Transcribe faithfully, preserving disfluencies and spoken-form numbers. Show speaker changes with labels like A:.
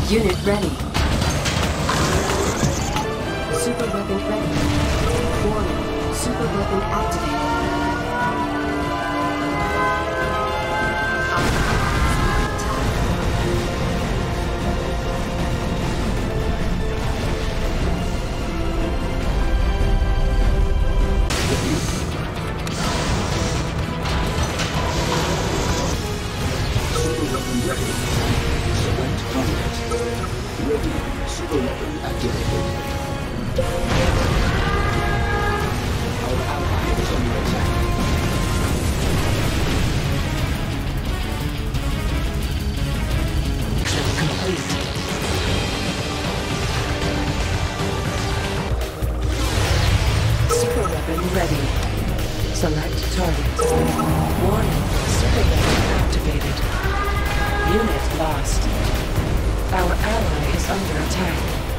A: Unit ready. Superweapon ready. Warning. Superweapon activated.
B: Superweapon ready. Select target. Ready. Superweapon activated. Our ally is under attack.
A: Check complete. Superweapon ready. Select target. Warning. Superweapon activated. Unit lost. Our ally is under attack.